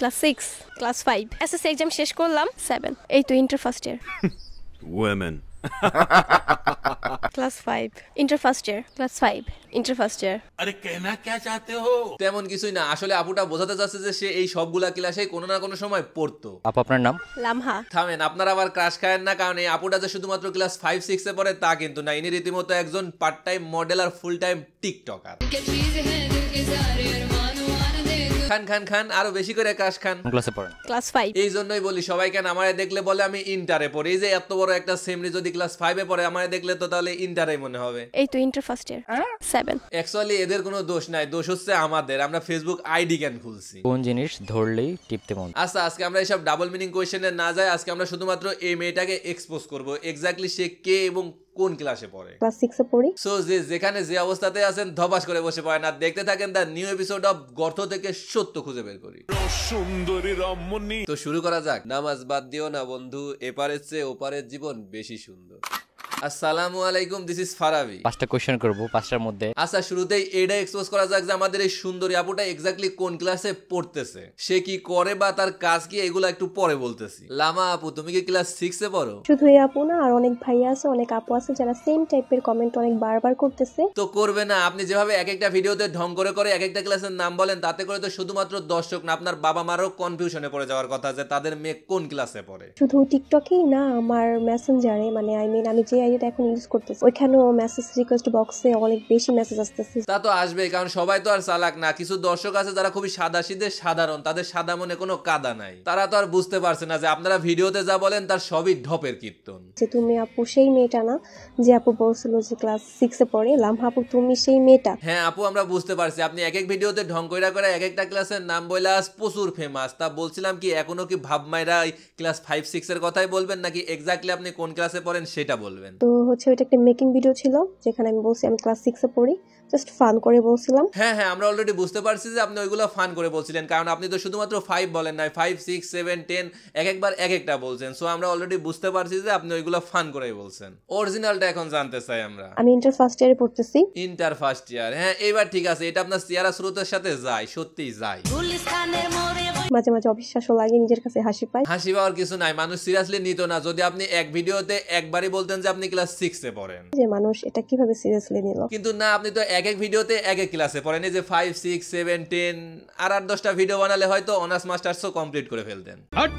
Class 6 class 5 SSC exam শেষ করলাম 7 এই তো inter first year women class 5 inter first year class 5 inter first year अरे कहना क्या चाहते हो তেমন কিছুই না, আসলে আপুটা বোঝাতে চাচ্ছে যে সে এই সবগুলা ক্লাসে কোনো না কোনো সময় পড়তো। আপু আপনার নাম? লামহা। থামেন, আপনারা আবার ক্রাশ খায়েন না, কারণ এই আপুটা যে শুধুমাত্র ক্লাস 5-6 এ পড়ে তা কিন্তু না, ইনি রীতিমতো একজন পার্ট টাইম মডেল আর ফুল টাইম টিকটকার। খান খান খান, আরো বেশি করে ক্রাশ খান। ক্লাসে পড়েন? ক্লাস 5। এই জন্যই বলি সবাই কেন আমারে দেখলে বলে আমি ইন্টারে পড়ি। এই যে এত বড় একটা সেমরি যদি ক্লাস 5 এ পড়ে আমারে দেখলে তো তাহলে ইন্টারে মনে হবে। এই তো ইন্টার ফার্স্ট ইয়ার 7। অ্যাকচুয়ালি এদের কোনো দোষ নাই, দোষ হচ্ছে আমাদের, আমরা ফেসবুক আইডি কেন খুলছি। কোন জিনিস ধরলেই টিপতে মন? আচ্ছা, আজকে আমরা এইসব ডাবল মিনিং কোয়েশ্চেনে না যাই, আজকে আমরা শুধুমাত্র এই মেয়েটাকে এক্সপোজ করব, এক্স্যাক্টলি সে কে এবং কোন ক্লাসে পড়ে। ক্লাস 6 এ পড়ি। সো যেখানে যে অবস্থাতে আছেন ধপাস করে বসে পড়েন আর দেখতে থাকেন দ্য নিউ এপিসোড অফ গর্ত থেকে সত্য খুঁজে বের করি। সুন্দরী রমণী তো শুরু করা যাক। নামাজ বাদ দিও না বন্ধু, এপারের চেয়ে ওপারের জীবন বেশি সুন্দর। আসসালামু আলাইকুম, দিস ইজ ফারাবি। 5টা কোশ্চেন করব, 5টার মধ্যে। আচ্ছা, শুরুতেই এইটা এক্সপোজ করা যাক যে আমাদের এই সুন্দরী আপুটা এক্স্যাক্টলি কোন ক্লাসে পড়তেছে, সে কি করে বা তার কাজ কি, এগুলো একটু পরে বলতেছি। লামা আপু, তুমি কি ক্লাস 6 এ পড়ো? শুধু এই আপু না, আর অনেক ভাইয়া আছে, অনেক আপু আছে যারা সেম টাইপের কমেন্ট অনেক বারবার করতেছে। তো করবে না, আপনি যেভাবে এক একটা ভিডিওতে ঢং করে করে এক একটা ক্লাসের নাম বলেন, তাতে করে তো শুধুমাত্র দর্শক না, আপনার বাবা মারও কনফিউশনে পড়ে যাওয়ার কথা যে তাদের মেয়ে কোন ক্লাসে পড়ে। শুধু টিকটকেই না, আমার মেসেঞ্জারে মানে আমি যে আইডিটা এখন ইউজ করতেছি ওইখানেও মেসেজ রিকোয়েস্ট বক্সে অনেক বেশি মেসেজ আসতেছে। তা তো আসবেই, কারণ সবাই তো আর চালাক না। কিছু দর্শক আছে যারা খুবই সাদাসিধে সাধারণ, তাদের সাদা মনে কোনো কাদা নাই। তারা তো আর বুঝতে পারছে না যে আপনারা ভিডিওতে যা বলেন তার সবই ঢপের কীর্তন। যে তুমি আপু সেই মেয়েটা না যে আপু বলছিল যে ক্লাস 6 এ পড়ে? লামহা আপু, তুমি সেই মেয়েটা? হ্যাঁ আপু, আমরা বুঝতে পারছি আপনি এক এক ভিডিওতে ঢং কইরা করে এক একটা ক্লাসের নাম বইলা আজ প্রচুর ফেমাস। তা বলছিলাম কি এখনো কি ভাব মাইরা ক্লাস 5-6 এর কথাই বলবেন নাকি এক্স্যাক্টলি আপনি কোন ক্লাসে পড়েন সেটা বলবেন? তো হচ্ছে ওইটা একটা মেকিং ভিডিও ছিল যেখানে আমি বলছি আমি ক্লাস 6 এ পড়ি, জাস্ট ফান করে বলছিলাম। হ্যাঁ হ্যাঁ, আমরা অলরেডি বুঝতে পারছি যে আপনি ওইগুলো ফান করে বলছিলেন, কারণ আপনি তো শুধুমাত্র 5 বলেন নাই, 5, 6, 7, 10 এক একবার এক একটা বলছেন। সো আমরা অলরেডি বুঝতে পারছি যে আপনি ওইগুলো ফান করেই বলছেন। অরিজিনালটা এখন জানতে চাই আমরা। আমি ইন্টার ফার্স্ট ইয়ারে পড়তেছি। ইন্টার ফার্স্ট ইয়ার, হ্যাঁ এইবার ঠিক আছে, এটা আপনার চেহারা স্রোতের সাথে যায়, সত্যিই যায়। মাঝে মাঝে অবিশ্বাসও লাগে, নিজের কাছে হাসি পায়। হাসি পাওয়ার কিছু নাই, মানুষ সিরিয়াসলি নিত না যদি আপনি এক ভিডিওতে একবারই বলতেন যে আপনি ক্লাস 6 এ পড়েন। যে মানুষ এটা কিভাবে সিরিয়াসলি নিল। কিন্তু না, আপনি তো এক এক ভিডিওতে এক এক ক্লাসে পড়েন। এই যে 5, 6, 7, 10 আর 8-10টা ভিডিও বানালে হয়তো অনার্স মাস্টার্সও কমপ্লিট করে ফেলতেন।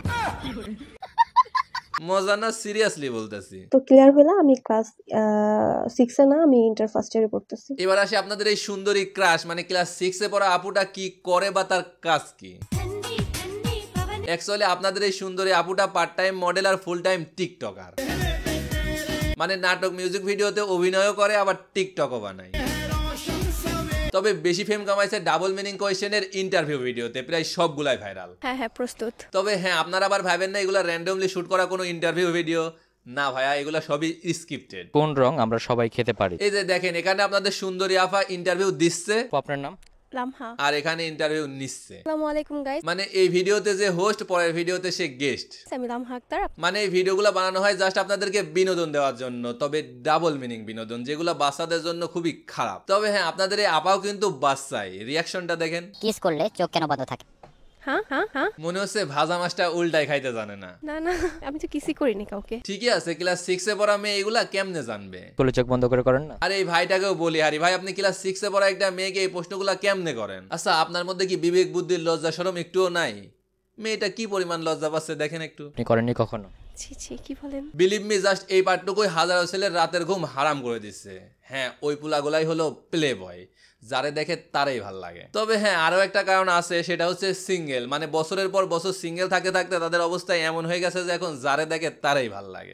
মজা না, সিরিয়াসলি বলতেছি। তো ক্লিয়ার হলো, আমি ক্লাস 6 এ না, আমি ইন্টার ফার্স্ট ইয়ারে পড়তেছি। এবার আসি আপনাদের এই সুন্দরী ক্রাশ মানে ক্লাস 6 এ পড়া আপুটা কি করে বা তার কাজ কি। অ্যাকচুয়ালি আপনাদের এই সুন্দরী আপুটা পার্ট টাইম মডেল আর ফুল টাইম টিকটকার, মানে নাটক মিউজিক ভিডিওতে অভিনয়ও করে আবার টিকটকও বানায়। তবে বেশি ফেম কামাইছে ডাবল মিনিং কোয়েশ্চেনের ইন্টারভিউ ভিডিওতে, প্রায় সবগুলাই ভাইরাল। হ্যাঁ হ্যাঁ প্রস্তুত। তবে হ্যাঁ, আপনারা আবার ভাবেন না এগুলা র্যান্ডমলি শুট করা কোনো ইন্টারভিউ ভিডিও না ভাইয়া, এগুলা সবই স্ক্রিপ্টেড। কোন রং আমরা সবাই খেতে পারি? এই যে দেখেন, এখানে আপনাদের সুন্দরী আফা ইন্টারভিউ দিচ্ছে, আপনার নাম? লামহা। আর এখানে ইন্টারভিউ নিচ্ছে। আসসালামু আলাইকুম গাইস। মানে এই ভিডিওতে যে হোস্ট, পরের ভিডিওতে সে গেস্ট। আমি লামহা আক্তার। মানে এই ভিডিওগুলো বানানো হয় জাস্ট আপনাদেরকে বিনোদন দেওয়ার জন্য, তবে ডাবল মিনিং বিনোদন, যেগুলো বাচ্চাদের জন্য খুবই খারাপ। তবে হ্যাঁ, আপনাদের এই আপাও কিন্তু বাচ্চাই। রিয়াকশনটা দেখেন। কিস করলে চোখ কেন বন্ধ থাকে? হ্যাঁ হ্যাঁ হ্যাঁ, মনে হচ্ছে ভাজা মাছটা উল্টাই খাইতে জানে না। না না, আমি তো কিছুই করিনি কাউকে। ঠিকই আছে, ক্লাস 6 এ পড়া মেয়ে এগুলা কেমনে জানবে? বলে চোখ বন্ধ করে করেন না? আর এই ভাইটাকেও বলি, আরে ভাই আপনি ক্লাস 6 এ পড়া একটা মেয়েকে এই প্রশ্নগুলা কেমনে করেন? আচ্ছা, আপনার মধ্যে কি বিবেক বুদ্ধির লজ্জা শরম একটুও নাই? মেয়েটা কি পরিমাণ লজ্জা পাচ্ছে দেখেন একটু। আপনি করেননি কখনো? ছি ছি, কি বলেন? বিলিভ মি, জাস্ট এই পার্টটুকুই হাজারো ছেলের রাতের ঘুম হারাম করে দিচ্ছে। হ্যাঁ, ওই পুলাগুলাই হলো প্লে বয়, যারে দেখে তারাই ভাল লাগে। তবে হ্যাঁ, আরো একটা কারণ আছে, সেটা হচ্ছে সিঙ্গেল। মানে বছরের পর বছর সিঙ্গেল থাকতে থাকতে তাদের অবস্থা এমন হয়ে গেছে যে এখন যারে দেখে তারাই ভাল লাগে।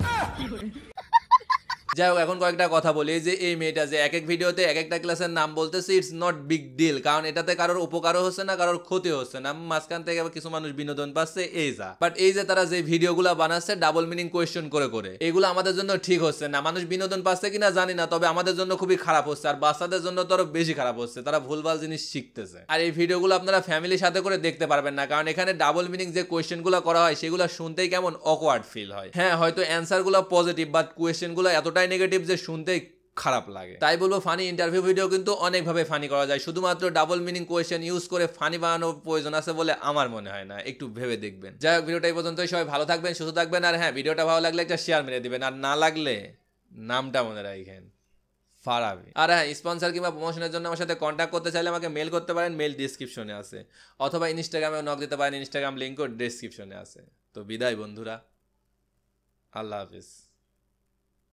যাই হোক, এখন কয়েকটা কথা বলি। যে এই মেয়েটা যে এক এক ভিডিওতে এক একটা ক্লাসের নাম বলতেছে, ইটস নট বিগ ডিল, কারণ এটাতে কারোর উপকারও হচ্ছে না, কারোর ক্ষতি হচ্ছে না। মাঝখান থেকে কিছু মানুষ বিনোদন পাচ্ছে, এই যা। বাট এই যে তারা যে ভিডিওগুলো বানাচ্ছে ডাবল মিনিং কোয়েশ্চেন করে করে, এগুলো আমাদের জন্য ঠিক হচ্ছে না। মানুষ বিনোদন পাচ্ছে কিনা জানি না, তবে আমাদের জন্য খুবই খারাপ হচ্ছে, আর বাচ্চাদের জন্য তো আরো বেশি খারাপ হচ্ছে। তারা ভুলভাল জিনিস শিখতেছে। আর এই ভিডিওগুলো আপনারা ফ্যামিলির সাথে করে দেখতে পারবেন না, কারণ এখানে ডাবল মিনিং যে কোয়েশ্চেনগুলো করা হয় সেগুলো শুনতেই কেমন অকওয়ার্ড ফিল হয়। হ্যাঁ, হয়তো অ্যান্সারগুলো পজিটিভ, বাট কোয়েশ্চেনগুলো এতটাই নেগেটিভ যে শুনতে খারাপ লাগে। তাই বলবো ফানি ইন্টারভিউ ভিডিও কিন্তু অনেকভাবে ফানি করা যায়, শুধুমাত্র ডাবল মিনিং কোয়েশ্চেন ইউজ করে ফানি বানানোর প্রয়োজন আছে বলে আমার মনে হয় না, একটু ভেবে দেখবেন। যাই হোক, ভিডিওটা এই পর্যন্তই। সবাই ভালো থাকবেন, সুস্থ থাকবেন, আর হ্যাঁ, ভিডিওটা ভালো লাগলে একটা শেয়ার মেরে দিবেন, আর না লাগলে নামটা মনে রাখেন, ফারাবি। আর হ্যাঁ, স্পন্সর কিংবা প্রমোশনের জন্য আমার সাথে কন্ট্যাক্ট করতে চাইলে আমাকে মেল করতে পারেন, মেল ডিসক্রিপশনে আছে, অথবা ইনস্টাগ্রামেও নক দিতে পারেন, ইনস্টাগ্রাম লিঙ্কও ডিসক্রিপশনে আছে। তো বিদায় বন্ধুরা, আল্লাহ হাফিজ।